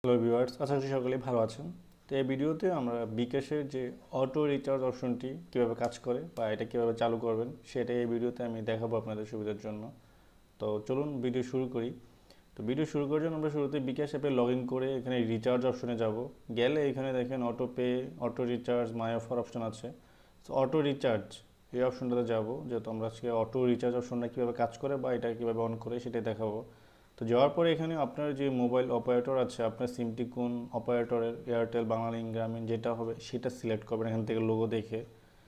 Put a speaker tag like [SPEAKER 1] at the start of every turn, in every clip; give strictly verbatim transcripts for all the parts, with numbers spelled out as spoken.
[SPEAKER 1] Hello viewers, আশা করি সকলেই ভালো আছেন। তো এই ভিডিওতে আমরা বিকাশের যে অটো রিচার্জ অপশনটি কীভাবে কাজ করে বা এটা কীভাবে চালু করবেন সেটা এই ভিডিওতে আমি দেখাবো আপনাদের সুবিধার জন্য। তো চলুন ভিডিও শুরু করি। তো ভিডিও শুরু করার জন্য আমরা শুরুতে বিকাশ অ্যাপে লগ ইন করে এখানে রিচার্জ অপশনে যাব। গেলে এখানে দেখেন auto pay, auto recharge, my offer option আছে। তো অটো রিচার্জ এই অপশনটাতে যাব, যেহেতু আমরা আজকে অটো রিচার্জ অপশনটা কীভাবে কাজ করে বা এটা কীভাবে অন করে সেটাই দেখাবো। তো যাওয়ার পরে এখানে আপনার যে মোবাইল অপারেটর আছে, আপনার সিমটি কোন অপারেটরের, এয়ারটেল, বাংলালিংক, গ্রামীণ যেটা হবে সেটা সিলেক্ট করবেন এখান থেকে লোগো দেখে।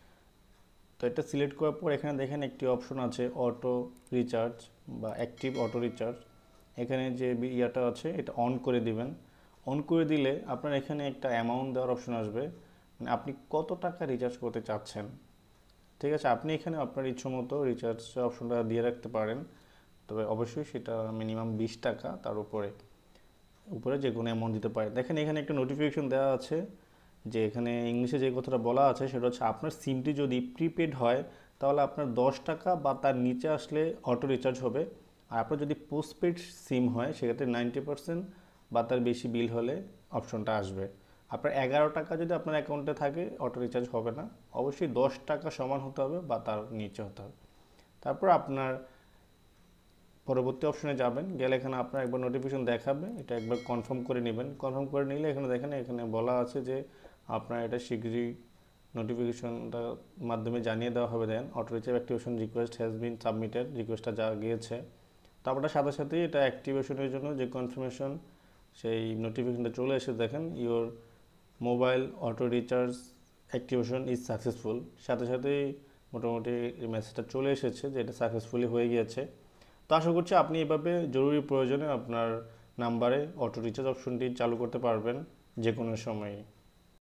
[SPEAKER 1] তো এটা সিলেক্ট করার পর এখানে দেখেন একটি অপশন আছে অটো রিচার্জ বা অ্যাক্টিভ অটো রিচার্জ। এখানে যে ইয়াটা আছে এটা অন করে দিবেন। অন করে দিলে আপনার এখানে একটা অ্যামাউন্ট দেওয়ার অপশন আসবে, মানে আপনি কত টাকা রিচার্জ করতে চাচ্ছেন। ঠিক আছে, আপনি এখানে আপনার ইচ্ছে মতো রিচার্জ অপশনটা দিয়ে রাখতে পারেন, তবে অবশ্যই সেটা মিনিমাম বিশ টাকা, তার উপরে উপরে যে কোনো অ্যামাউন্ট দিতে পারে। দেখেন এখানে একটা নোটিফিকেশন দেওয়া আছে যে এখানে ইংলিশে যে কথাটা বলা আছে সেটা হচ্ছে আপনার সিমটি যদি প্রিপেড হয় তাহলে আপনার দশ টাকা বা তার নিচে আসলে অটো রিচার্জ হবে, আর আপনার যদি পোস্টপেড সিম হয় সেক্ষেত্রে নাইনটি পার্সেন্ট বা তার বেশি বিল হলে অপশনটা আসবে। আপনার এগারো টাকা যদি আপনার অ্যাকাউন্টে থাকে অটো রিচার্জ হবে না, অবশ্যই দশ টাকা সমান হতে হবে বা তার নিচে হতে হবে। তারপর আপনার পরবর্তী অপশনে যাবেন, গেলে এখানে আপনার একবার নোটিফিকেশন দেখাবে, এটা একবার কনফার্ম করে নেবেন। কনফার্ম করে নিলে এখানে দেখেন এখানে বলা আছে যে আপনার এটা শীঘ্রই নোটিফিকেশনটার মাধ্যমে জানিয়ে দেওয়া হবে। Then auto recharge activation request has been submitted, রিকোয়েস্টটা যা গিয়েছে। তো আপনার সাথে সাথেই এটা অ্যাক্টিভেশনের জন্য যে কনফার্মেশন সেই নোটিফিকেশনটা চলে এসে দেখেন your mobile auto recharge activation is successful, সাথে সাথেই মোটামুটি মেসেজটা চলে এসেছে যে এটা সাকসেসফুলি হয়ে গিয়েছে। তো আশা করছি আপনি এভাবে জরুরি প্রয়োজনে আপনার নাম্বারে অটো রিচার্জ অপশনটি চালু করতে পারবেন যে কোনো সময়ে।